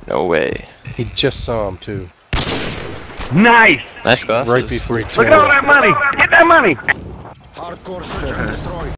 No way. He just saw him too. Nice! Nice glasses. Right before he Look at all that money! Get that money! Hardcore search and destroy.